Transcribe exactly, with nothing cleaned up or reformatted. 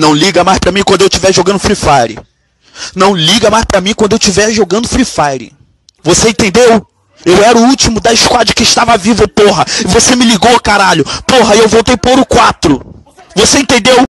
Não liga mais pra mim quando eu estiver jogando Free Fire. Não liga mais pra mim quando eu estiver jogando Free Fire. Você entendeu? Eu era o último da squad que estava vivo, porra. E você me ligou, caralho. Porra, e eu voltei por o quatro. Você entendeu?